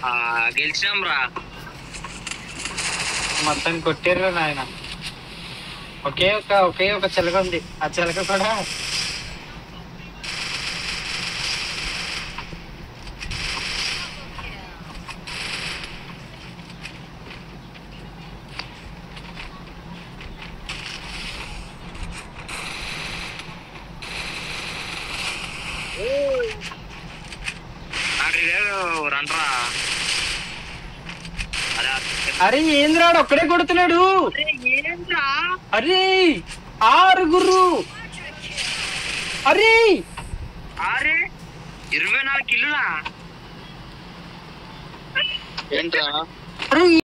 గెలిచినాం రా. మొత్తం కొట్టిర్రు నాయన. ఒకే ఒక చిలక ఉంది. ఆ చిలక కూడా రండ్రా. అరే ఏంద్రాడు ఒక్కడే కొడుతున్నాడు. అరే 6 అరే 24 కిల్లులా ఏంట్రా? అరే